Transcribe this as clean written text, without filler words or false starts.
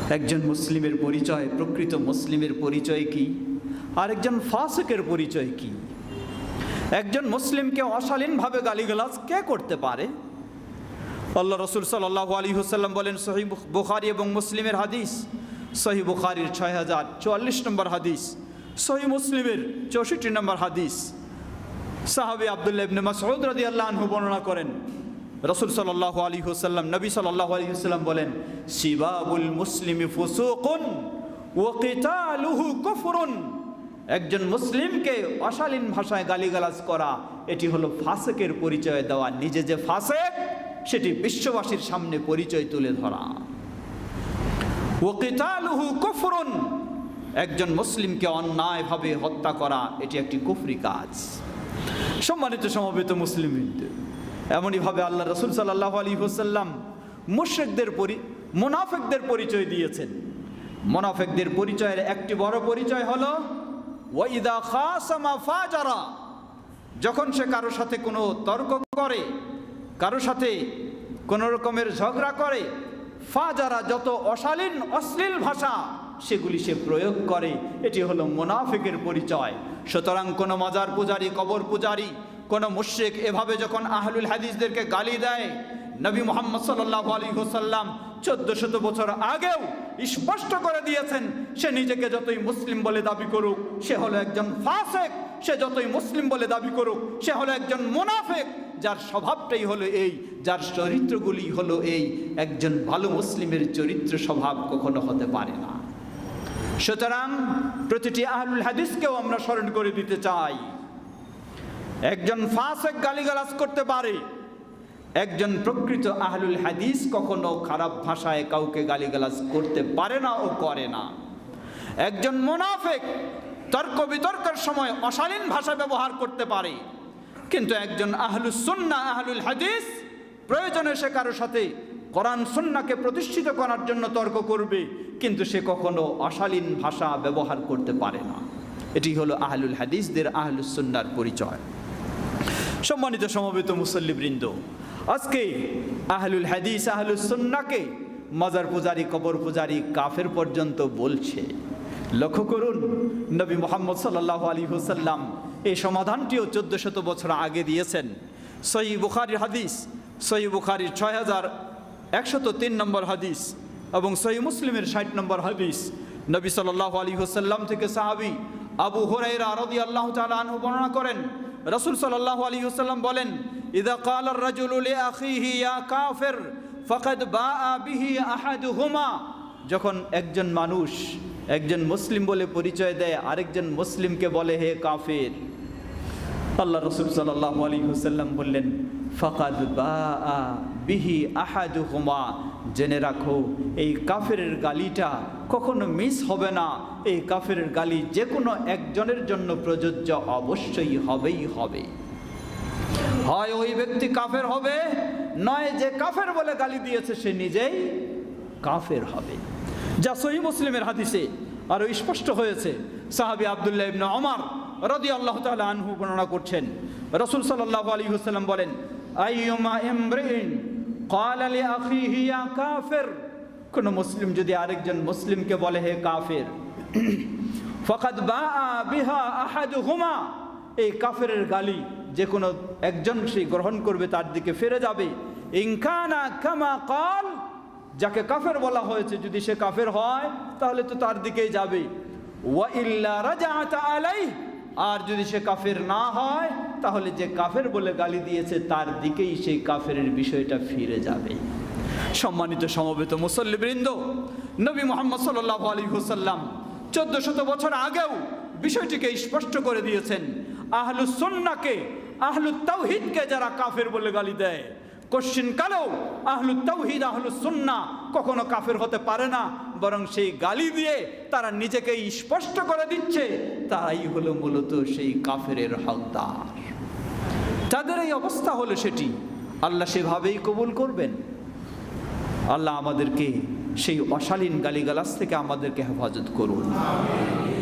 একজন মুসলিমের পরিচয়, প্রকৃত মুসলিমের পরিচয় কি, আর একজন ফাসিকের পরিচয় কি? একজন মুসলিমকে অশালীনভাবে গালিগালাজ কে করতে পারে? আল্লাহ রসুল সাল্লাল্লাহু আলাইহি ওয়াসাল্লাম বলেন, সহিহ বুখারী এবং মুসলিমের হাদিস, সহিহ বুখারীর 6044 নম্বর হাদিস, সহিহ মুসলিমের 64 নম্বর হাদিস, সাহাবী আব্দুল্লাহ ইবনে মাসউদ রাদিয়াল্লাহু আনহু বর্ণনা করেন, রসুল সাল্লাল্লাহু আলাইহি ওয়াসাল্লাম, নবী সাল্লাল্লাহু আলাইহি ওয়াসাল্লাম বলেন, সিবাবুল মুসলিমি ফুসুকুন ওয়া কিতালুহু কুফরুন। একজন মুসলিমকে অশালীন ভাষায় গালিগালাজ করা, এটি হলো ফাসিকের পরিচয় দেওয়া। নিজে যে ফাসিক সেটি বিশ্ববাসীর সামনে পরিচয় তুলে ধরা। ওয়া কিতালুহু কুফরুন, একজন মুসলিমকে অন্যায়ভাবে হত্যা করা এটি একটি কুফরি কাজ। সম্মানিত সমবেত মুসলিমবৃন্দ, এমনইভাবে আল্লাহ রসুল সাল্লাল্লাহু আলাইহি ওয়াসাল্লাম মুনাফিকদের পরিচয় দিয়েছেন। মুনাফিকদের পরিচয়ের একটি বড় পরিচয় হলো ওয়াইদা খাসামা ফাজারা, যখন সে কারো সাথে কোনো তর্ক করে, কারো সাথে কোনো রকমের ঝগড়া করে, ফাজারা, যত অশালীন অশ্লীল ভাষা সেগুলি সে প্রয়োগ করে, এটি হলো মুনাফিকের পরিচয়। সুতরাং কোনো মাজার পূজারী, কবর পূজারী, কোনো মুশরিক এভাবে যখন আহলুল হাদিসদেরকে গালি দেয়, নবী মুহাম্মদ সাল্লাল্লাহু আলাইহি ওয়াসাল্লাম 1400 বছর আগেও স্পষ্ট করে দিয়েছেন, সে নিজেকে যতই মুসলিম বলে দাবি করুক সে হলো একজন ফাসিক, সে যতই মুসলিম বলে দাবি করুক সে হলো একজন মুনাফিক, যার স্বভাবটাই হলো এই, যার চরিত্রগুলি হলো এই। একজন ভালো মুসলিমের চরিত্র স্বভাব কখনো হতে পারে না। সুতরাং প্রতিটি আহলুল হাদিসকেও আমরা স্মরণ করে দিতে চাই, একজন ফাসিক গালিগালাজ করতে পারে, একজন প্রকৃত আহলুল হাদিস কখনো খারাপ ভাষায় কাউকে গালিগালাজ করতে পারে না ও করে না। একজন মুনাফিক তর্ক বিতর্কের সময় অশালীন ভাষা ব্যবহার করতে পারে, কিন্তু একজন আহলুস সুন্নাহ, আহলুল হাদিস প্রয়োজনে সে কারো সাথে কোরআন সুন্নাহকে প্রতিষ্ঠিত করার জন্য তর্ক করবে, কিন্তু সে কখনো অশালীন ভাষা ব্যবহার করতে পারে না। এটি হলো আহলুল হাদিসদের, আহলুস সুন্নাহর পরিচয়। সম্মানিত সমবেত মুসল্লিবৃন্দ, আজকে আহলুল হাদিস, আহলুস সুন্নাহকে মাজার পূজারী, কবর পূজারী, কাফের পর্যন্ত বলছে। লক্ষ্য করুন, নবী মুহাম্মদ সাল্লাল্লাহু আলাইহি ওয়াসাল্লাম এই সমাধানটিও 1400 বছর আগে দিয়েছেন। সহিহ বুখারীর হাদিস, সহিহ বুখারীর 6103 নম্বর হাদিস এবং সহিহ মুসলিমের 60 নম্বর হাদিস, নবী সাল্লাল্লাহু আলাইহি ওয়াসাল্লাম থেকে সাহাবী আবু হুরায়রা রাদিয়াল্লাহু তাআলা আনহু বর্ণনা করেন, রাসূল সাল্লাল্লাহু আলাইহি ওয়াসাল্লাম বলেন, ইযা ক্বালা আর-রাজুলু লিআখিহি ইয়া কাফির ফাকাদ বাআ বিহি আহাদুহুমা, যখন একজন মানুষ একজন মুসলিম বলে পরিচয় দেয়, আরেকজন মুসলিমকে বলে হে কাফির, আল্লাহ রাসূল সাল্লাল্লাহু আলাইহি ওয়াসাল্লাম বললেন, ফাকাদ বাআ বিহি আহাদুহুমা, জেনে রাখো এই কাফেরের গালিটা কখনো মিস হবে না। এই কাফেরের গালি যে কোনো একজনের জন্য প্রযোজ্য অবশ্যই হবেই হবে। হয় ওই ব্যক্তি কাফের হবে, নয় যে কাফের বলে গালি দিয়েছে সে নিজেই কাফের হবে। যা সহিহ মুসলিমের হাদিসে আরো স্পষ্ট হয়েছে। সাহাবী আব্দুল্লাহ ইবনে ওমর রাদিয়াল্লাহু তাআলা আনহু বর্ণনা করছেন, রাসূল সাল্লাল্লাহু আলাইহি ওয়াসাল্লাম বলেন, আইয়ুমা ইমরিন ক্বালা লিআখিহি ইয়া কাফির, কোন মুসলিম যদি আরেকজন মুসলিমকে বলে হে কাফির, ফাকাদ বাআ বিহা আহাদুহুমা, এই কাফেরের গালি যে কোনো একজন সে গ্রহণ করবে, তার দিকে ফিরে যাবে। ইন কানা কামা ক্বাল, যাকে কাফের বলা হয়েছে যদি সে কাফের হয় তাহলে তো তার দিকেই যাবে। ওয়া ইল্লা রাজাআত আলাইহি, আর যদি সে কাফের না হয় তাহলে যে কাফের বলে গালি দিয়েছে তার দিকেই সেই কাফেরের বিষয়টা ফিরে যাবে। সম্মানিত সমবেত মুসল্লিবৃন্দ, নবী মুহাম্মদ সাল্লাল্লাহু আলাইহি ওয়াসাল্লাম 1400 বছর আগেও বিষয়টিকে স্পষ্ট করে দিয়েছেন। আহলুস সুন্নাহকে, আহলুত তাওহীদকে যারা কাফের বলে গালি দেয়, কোশ্চিন কালেও আহলুত তাওহীদ, আহলুস সুন্নাহ কখনো কাফের হতে পারে না, বরং সেই গালি দিয়ে তারা নিজেকে স্পষ্ট করে দিচ্ছে তারাই হলো মূলত সেই কাফেরের হকদার। তাদের এই অবস্থা হলো সেটি আল্লাহ সেভাবেই কবুল করবেন। আল্লাহ আমাদেরকে সেই অশালীন গালিগালাজ থেকে আমাদেরকে হেফাজত করুন।